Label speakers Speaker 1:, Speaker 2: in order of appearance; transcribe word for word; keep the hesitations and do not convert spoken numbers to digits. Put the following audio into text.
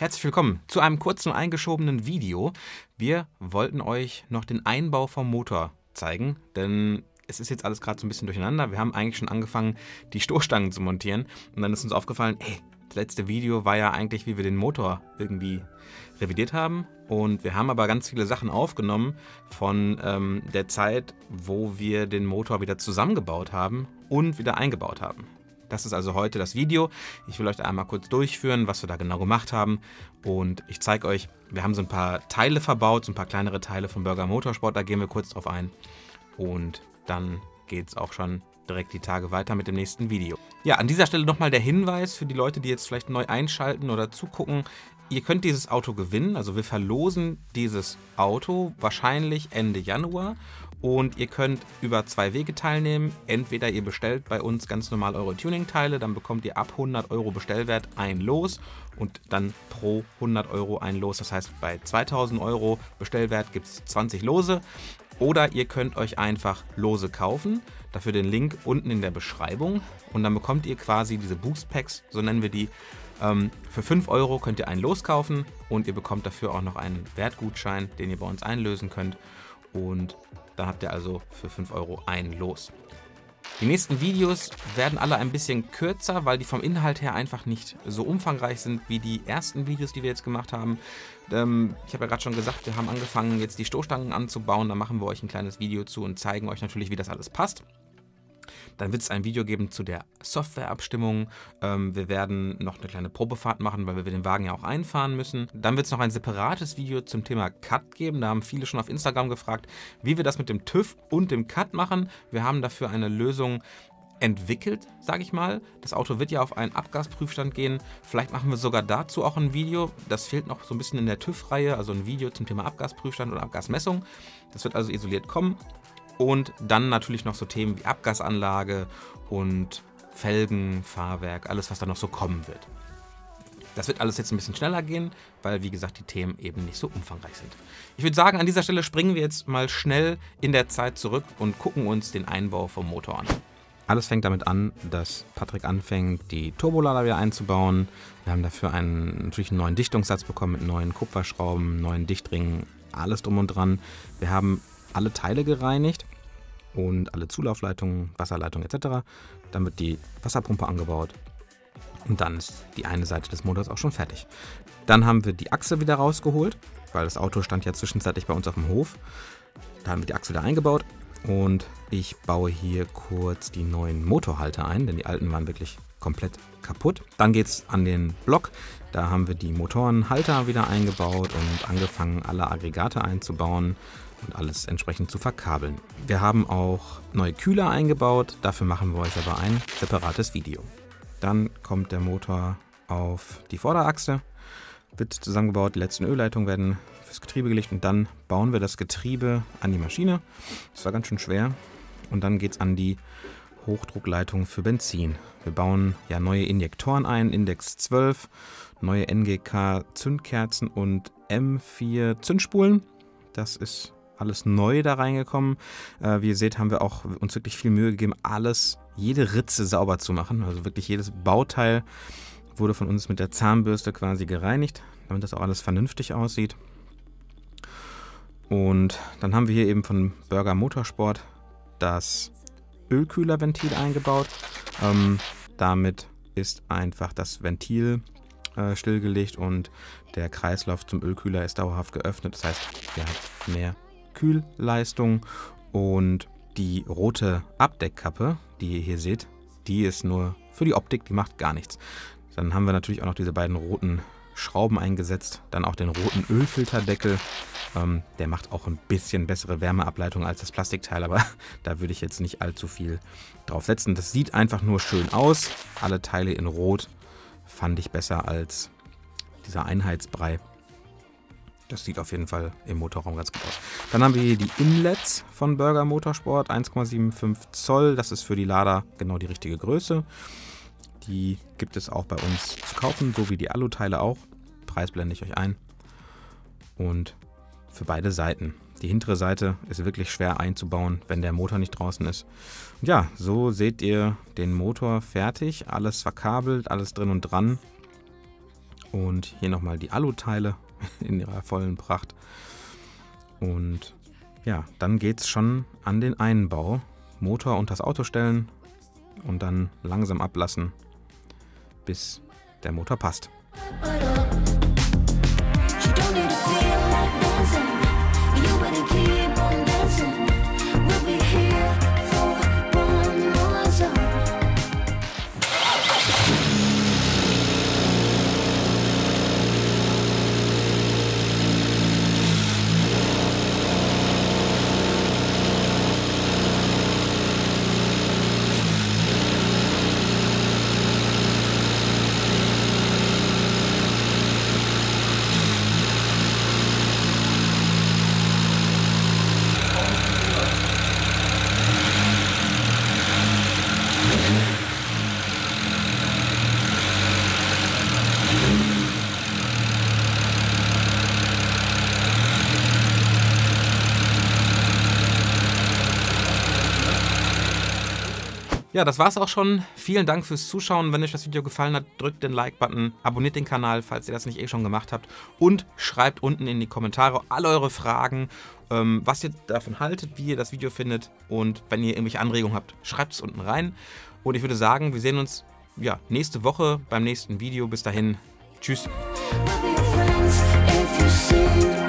Speaker 1: Herzlich willkommen zu einem kurzen eingeschobenen Video. Wir wollten euch noch den Einbau vom Motor zeigen, denn es ist jetzt alles gerade so ein bisschen durcheinander. Wir haben eigentlich schon angefangen, die Stoßstangen zu montieren und dann ist uns aufgefallen, ey, das letzte Video war ja eigentlich, wie wir den Motor irgendwie revidiert haben, und wir haben aber ganz viele Sachen aufgenommen von ähm, der Zeit, wo wir den Motor wieder zusammengebaut haben und wieder eingebaut haben. Das ist also heute das Video. Ich will euch da einmal kurz durchführen, was wir da genau gemacht haben. Und ich zeige euch, wir haben so ein paar Teile verbaut, so ein paar kleinere Teile von Burger Motorsport. Da gehen wir kurz drauf ein. Und dann geht es auch schon direkt die Tage weiter mit dem nächsten Video. Ja, an dieser Stelle nochmal der Hinweis für die Leute, die jetzt vielleicht neu einschalten oder zugucken. Ihr könnt dieses Auto gewinnen. Also wir verlosen dieses Auto wahrscheinlich Ende Januar. Und ihr könnt über zwei Wege teilnehmen. Entweder ihr bestellt bei uns ganz normal eure Tuning-Teile, dann bekommt ihr ab hundert Euro Bestellwert ein Los und dann pro hundert Euro ein Los. Das heißt, bei zweitausend Euro Bestellwert gibt es zwanzig Lose. Oder ihr könnt euch einfach Lose kaufen. Dafür den Link unten in der Beschreibung. Und dann bekommt ihr quasi diese Boost Packs, so nennen wir die. Ähm, für fünf Euro könnt ihr ein Los kaufen und ihr bekommt dafür auch noch einen Wertgutschein, den ihr bei uns einlösen könnt. Und dann habt ihr also für fünf Euro ein Los. Die nächsten Videos werden alle ein bisschen kürzer, weil die vom Inhalt her einfach nicht so umfangreich sind wie die ersten Videos, die wir jetzt gemacht haben. Ähm, ich habe ja gerade schon gesagt, wir haben angefangen, jetzt die Stoßstangen anzubauen. Da machen wir euch ein kleines Video zu und zeigen euch natürlich, wie das alles passt. Dann wird es ein Video geben zu der Softwareabstimmung. Ähm, wir werden noch eine kleine Probefahrt machen, weil wir den Wagen ja auch einfahren müssen. Dann wird es noch ein separates Video zum Thema Cut geben. Da haben viele schon auf Instagram gefragt, wie wir das mit dem TÜV und dem Cut machen. Wir haben dafür eine Lösung entwickelt, sage ich mal. Das Auto wird ja auf einen Abgasprüfstand gehen. Vielleicht machen wir sogar dazu auch ein Video. Das fehlt noch so ein bisschen in der TÜV-Reihe, also ein Video zum Thema Abgasprüfstand oder Abgasmessung. Das wird also isoliert kommen. Und dann natürlich noch so Themen wie Abgasanlage und Felgen, Fahrwerk, alles, was da noch so kommen wird. Das wird alles jetzt ein bisschen schneller gehen, weil, wie gesagt, die Themen eben nicht so umfangreich sind. Ich würde sagen, an dieser Stelle springen wir jetzt mal schnell in der Zeit zurück und gucken uns den Einbau vom Motor an. Alles fängt damit an, dass Patrick anfängt, die Turbolader wieder einzubauen. Wir haben dafür einen, natürlich einen neuen Dichtungssatz bekommen mit neuen Kupferschrauben, neuen Dichtringen, alles drum und dran. Wir haben alle Teile gereinigt und alle Zulaufleitungen, Wasserleitungen et cetera. Dann wird die Wasserpumpe angebaut und dann ist die eine Seite des Motors auch schon fertig. Dann haben wir die Achse wieder rausgeholt, weil das Auto stand ja zwischenzeitlich bei uns auf dem Hof. Da haben wir die Achse wieder eingebaut und ich baue hier kurz die neuen Motorhalter ein, denn die alten waren wirklich komplett kaputt. Dann geht es an den Block. Da haben wir die Motorenhalter wieder eingebaut und angefangen, alle Aggregate einzubauen und alles entsprechend zu verkabeln. Wir haben auch neue Kühler eingebaut, dafür machen wir euch aber ein separates Video. Dann kommt der Motor auf die Vorderachse, wird zusammengebaut, die letzten Ölleitungen werden fürs Getriebe gelegt und dann bauen wir das Getriebe an die Maschine. Das war ganz schön schwer. Und dann geht es an die Hochdruckleitung für Benzin. Wir bauen ja neue Injektoren ein, Index zwölf, neue N G K Zündkerzen und M vier Zündspulen. Das ist alles neu da reingekommen. Äh, wie ihr seht, haben wir auch uns wirklich viel Mühe gegeben, alles, jede Ritze sauber zu machen. Also wirklich jedes Bauteil wurde von uns mit der Zahnbürste quasi gereinigt, damit das auch alles vernünftig aussieht. Und dann haben wir hier eben von Burger Motorsport das Ölkühlerventil eingebaut. Ähm, damit ist einfach das Ventil äh, stillgelegt und der Kreislauf zum Ölkühler ist dauerhaft geöffnet. Das heißt, er hat mehr Kühlleistung und die rote Abdeckkappe, die ihr hier seht, die ist nur für die Optik, die macht gar nichts. Dann haben wir natürlich auch noch diese beiden roten Schrauben eingesetzt, dann auch den roten Ölfilterdeckel. Ähm, der macht auch ein bisschen bessere Wärmeableitung als das Plastikteil, aber da würde ich jetzt nicht allzu viel drauf setzen. Das sieht einfach nur schön aus. Alle Teile in Rot fand ich besser als dieser Einheitsbrei. Das sieht auf jeden Fall im Motorraum ganz gut aus. Dann haben wir hier die Inlets von Burger Motorsport, eins Komma fünfundsiebzig Zoll. Das ist für die Lader genau die richtige Größe. Die gibt es auch bei uns zu kaufen, so wie die Aluteile auch. Preis blende ich euch ein. Und für beide Seiten. Die hintere Seite ist wirklich schwer einzubauen, wenn der Motor nicht draußen ist. Und ja, so seht ihr den Motor fertig. Alles verkabelt, alles drin und dran. Und hier nochmal die Aluteile in ihrer vollen Pracht. Und ja, dann geht es schon an den Einbau. Motor unter das Auto stellen und dann langsam ablassen, bis der Motor passt. Ja, das war's auch schon. Vielen Dank fürs Zuschauen. Wenn euch das Video gefallen hat, drückt den Like-Button, abonniert den Kanal, falls ihr das nicht eh schon gemacht habt. Und schreibt unten in die Kommentare all eure Fragen, ähm, was ihr davon haltet, wie ihr das Video findet. Und wenn ihr irgendwelche Anregungen habt, schreibt es unten rein. Und ich würde sagen, wir sehen uns ja, nächste Woche beim nächsten Video. Bis dahin, tschüss.